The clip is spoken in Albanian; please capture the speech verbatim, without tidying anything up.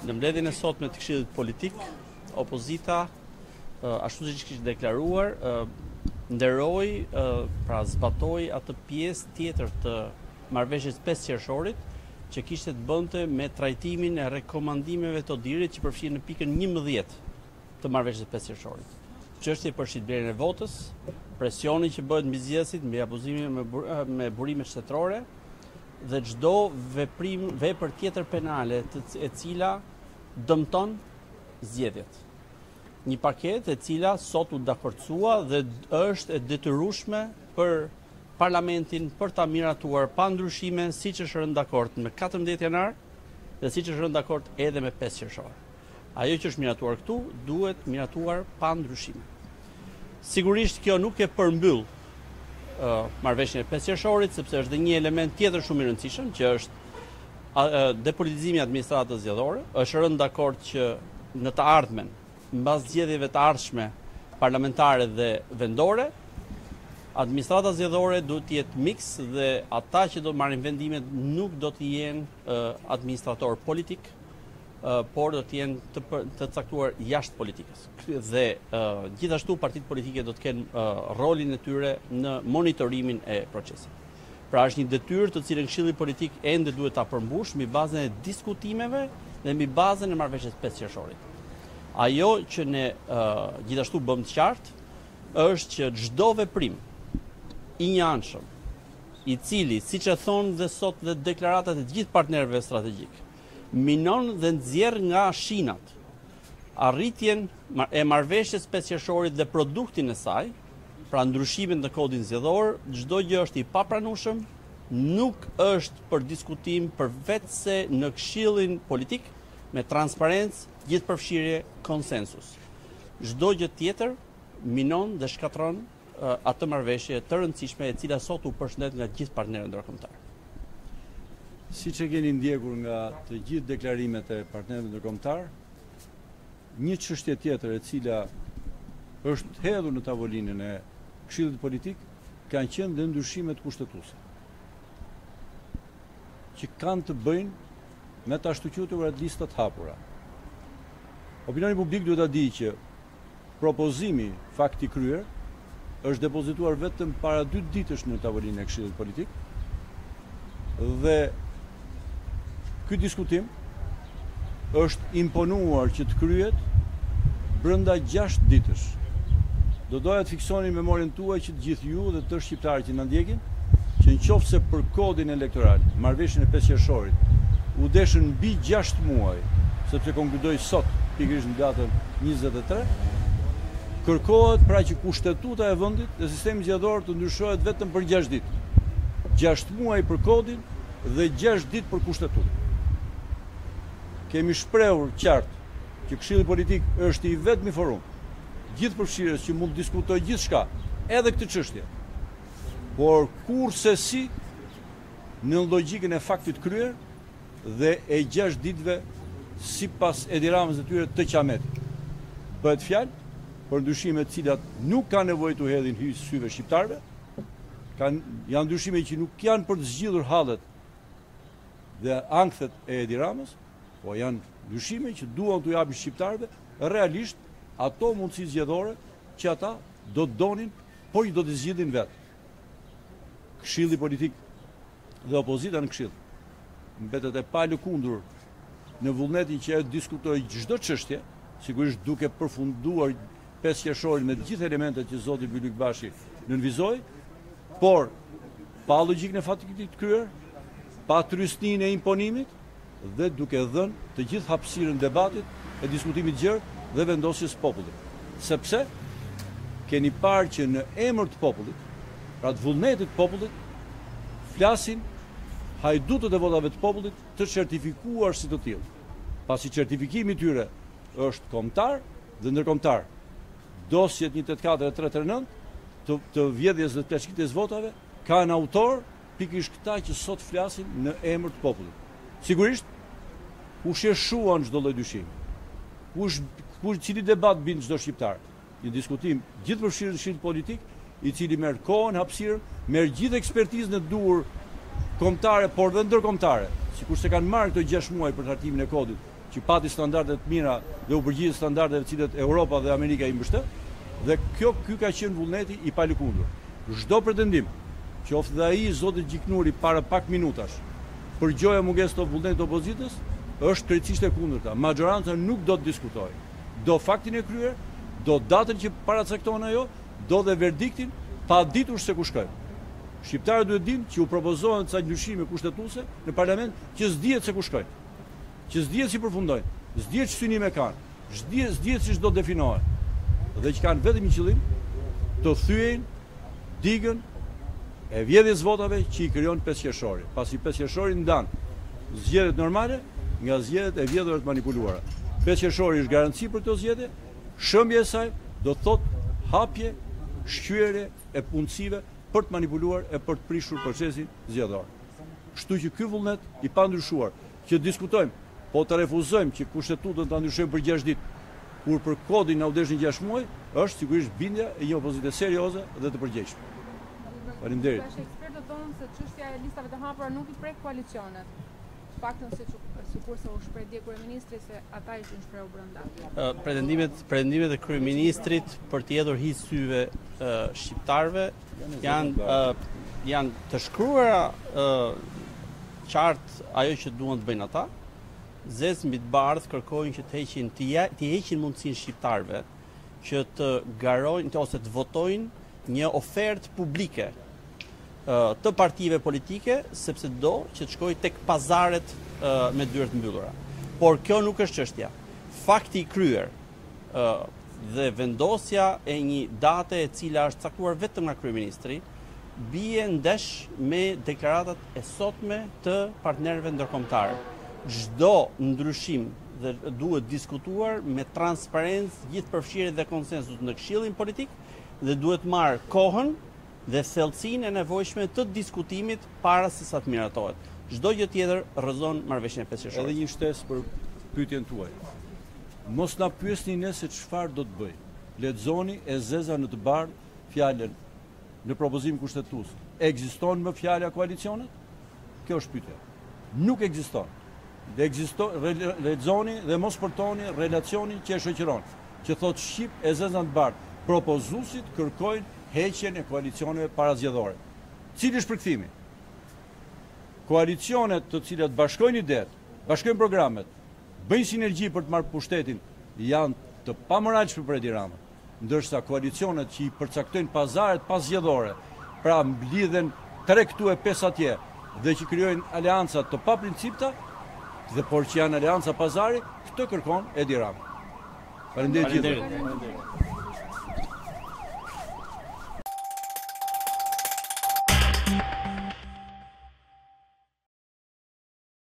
Në mbledhjen e sotme të Këshillit Politik, opozita, ashtu siç kishte deklaruar, nderoi, pra zbatoi atë pjesë tjetër të marrëveshjes pesë qershorit, që kishte të bënte me trajtimin e rekomandimeve të Odirit që përfshin në pikën njëmbëdhjetë të marrëveshjes pesë qershorit. Çështje për shitblerjen e votës, presioni që bëhet mbi zgjedhësit, mbi abuzimin me, bur me burimet shtetërore dhe çdo veprim, vepër tjetër penale të e cila dëmton zgjedhjet. Një paketë e cila sot u dakordësua dhe është e detyrueshme për Parlamentin për ta miratuar pa ndryshime, siç është rënë dakord me katërmbëdhjetë janar dhe siç është rënë dakord edhe me pesë qershor. Ajo që është miratuar këtu duhet miratuar pa ndryshime. Sigurisht kjo nuk e përmbyll uh, marrëveshjen e pesë qershorit, sepse është dhe një element tjetër shumë i rëndësishëm, që është uh, depolitizimi i administratës zgjedhore. Është rënë dakord që në të ardhmen, mbas zgjedhjeve të ardhshme parlamentare dhe vendore, administrata zgjedhore duhet të jetë miks dhe ata që do marrin vendimet nuk do të jenë uh, administrator politik, uh, por do të jenë të, të caktuar jashtë politikës. Dhe uh, gjithashtu partitë politike do të kenë uh, rolin e tyre në monitorimin e procesit. Pra është një detyrë të cilën Këshilli Politik ende duhet ta përmbush mbi bazën e diskutimeve dhe mbi bazën e marrëveshjes pesë qershorit. Ajo që ne uh, gjithashtu bëm të qartë është që çdo veprim i njëanshëm, i cili, siç e thonë dhe sot dhe deklaratat e gjithë partnerëve strategjik, minon dhe nxjerr nga shinat arritjen e marrëveshjes pesë qershorit dhe produktin e saj, pra ndryshimet në kodin zgjedhor, çdo gjë është i papranueshëm, nuk është për diskutim përveçse në Këshillin Politik me transparencë, gjithëpërfshirje, konsensus. Çdo gjë tjetër minon dhe shkatron atë marrëveshje të rëndësishme e cila sot u përshëndet nga gjithë partnerët ndërkombëtar. Siç e keni ndjekur nga të gjithë deklarimet e partnerëve ndërkombëtar, një çështje tjetër e cila është hedhur në tavolinën e Këshillit Politik kanë qenë dhe ndryshimet kushtetuese, që kanë të bëjnë me të ashtuquturat listat hapura. Opinioni publik duhet ta di që propozimi fakti kryer është depozituar vetëm para dy ditësh në tavolinë e Këshillit Politik dhe ky diskutim është imponuar që të kryhet brenda gjashtë ditësh. Do doja të fiksoni në memorien tuaj që të gjithë ju dhe të shqiptarët që na ndjekin, që nëse për kodin elektoral, marrëveshjen e pesë qershorit, u deshën mbi gjashtë muaj, sepse konkludoi sot pikërisht në datën njëzet e tre, kërkohet pra që kushtetuta e vendit dhe sistemi zgjedhor të ndryshohet vetëm për gjashtë ditë. gjashtë muaj për kodin dhe gjashtë ditë për kushtetutën. Kemi shprehur qartë që Këshilli Politik është i vetmi forum gjithëpërfshirës që mund të diskutojë gjithçka, edhe këtë çështje. Por kurse si në logjikën e faktit kryer dhe e gjashtë ditëve sipas Edi Ramës dhe tyre të Qametit. Bëhet fjalë për ndryshime të cilat nuk kanë nevojë të hedhin hy syve shqiptarëve, kanë janë ndryshime që nuk janë për të zgjidhur hallet dhe ankthet e Edi Ramës, po janë ndryshime që duan t'u japin shqiptarëve realisht ato mundësi zgjedhore që ata do të donin, por do të zgjidhin vetë. Këshilli Politik dhe opozita në Këshill mbetet e palëkundur në vullnetin që e diskutojë çdo çështje, sigurisht duke përfunduar pesë qershorin me të gjithë elementet që zoti Bylik Bashi nënvizoi, por pa logjikën e faktit të kryer, pa trysninë e imponimit dhe duke dhënë të gjithë hapësirën debatit, e diskutimit gjerë dhe vendosjes popullit. Sepse keni parë që në emër të popullit, pra të vullnetit të popullit, flasin hajdutët e votave të popullit të certifikuar si të tillë. Pasi certifikimi i tyre është kombëtar dhe ndërkombëtar. Dosjet një tetëdhjetë katër e tre tre nëntë të, të vjedhjes dhe të plashkitjes votave kanë autor pikërisht këta që sot flasin në emër të popullit. Sigurisht, kush e shuan çdo lloj dyshimi. Kush kush cili debat bën çdo shqiptar. Një diskutim gjithëpërfshirë në Këshill Politik, i cili merr kohën, hapësirën, merr gjithë ekspertizën e duhur kombëtare, por dhe ndërkombëtare, sikur se kanë marrë këto gjashtë muaj për hartimin e kodit, që pati standardet mira dhe u përgjigj standardeve të cilët Europa dhe Amerika i mbështet, dhe kjo ky ka qenë vullneti i palëkundur. Çdo pretendim, qoftë dhe ai zoti Gjiknuri para pak minutash, përgjoja mungesë të vullnetit të opozitës, është krejtësisht e kundërta. Majoranca nuk do të diskutojë. Do faktin e kryer, do datën që paracakton ajo, do dhe verdiktin, pa ditur se ku shkojnë. Shqiptarët duhet dinë që u propozohen ca ndryshime kushtetuese në parlament që s'dihet se ku shkojnë. Që s'dihet si përfundojnë, s'dihet që synime kanë, s'dihet s'dihet si çdo definohet. Dhe që kanë vetëm një qëllim, të thyejnë digën e vjedhjes votave që i krijon pesë qershori. Pasi pesë qershori ndan zgjedhjet normale nga zgjedhjet e vjedhura të manipuluara. pesë qershori është garanci për këto zgjedhje, shëmbja e saj do të thotë hapje, shqyrje e punësive për të manipuluar e për të prishur procesin zgjedhor. Kështu që ky vullnet i pandryshuar që diskutojmë, po të refuzojmë që kushtetutën ta ndryshojmë për gjashtë ditë, kur për kodin na u deshin gjashtë muaj, është sigurisht bindja e një opozite serioze dhe të përgjegjshme. Faleminderit. Ekspertët thonë se çështja e listave të hapura nuk i prek koalicionet. Faktën se sikurse u shpreh dje kryeministri se ata ishin shprehur brenda. Pretendimet pretendimet e kryeministrit për të hedhur hiç syve shqiptarëve janë janë të shkruara qartë ajo që duan të bëjnë ata. Zez mbi të bardhë kërkojnë që të heqin të heqin mundësinë shqiptarëve që të garojnë ose të votojnë një ofertë publike të partive politike, sepse do që të shkojë tek pazaret me dyert mbyllura. Por kjo nuk është çështja. Fakti i kryer dhe vendosja e një date e cila është caktuar vetëm nga kryeministri bie ndesh me deklaratat e sotme të partnerëve ndërkombëtar. Çdo ndryshim dhe duhet diskutuar me transparencë, gjithëpërfshirje dhe konsensus në Këshillin Politik dhe duhet marrë kohën dhe thellësinë e nevojshme të diskutimit para se sa të miratohet. Çdo gjë tjetër rrëzon marrëveshjen e pesë qershorit. Edhe një shtesë për pyetjen tuaj. Mos na pyesni ne se çfarë do të bëj. Lexoni e zeza në të bardhë fjalën në propozim kushtetues. Ekziston më fjala koalicionet? Kjo është pyetja. Nuk ekziston. Dhe ekziston, lexoni dhe mos portoni relacionin që e shoqëron, që thotë shqip e zeza në të bardhë. Propozuesit kërkojnë heqjen e koalicioneve parazgjedhore. Cili është përkthimi? Koalicionet të cilat bashkojnë idetë, bashkojnë programet, bëjnë sinergji për të marrë pushtetin, janë të pamoralshme për Edi Ramën, ndërsa koalicionet që i përcaktojnë pazaret pasgjedhore, pra mblidhen tre këtu e pesë atje, dhe që krijojnë aleanca të paprincipta, dhe por që janë aleanca pazari, këtë kërkon Edi Rama. Faleminderit gjithëve.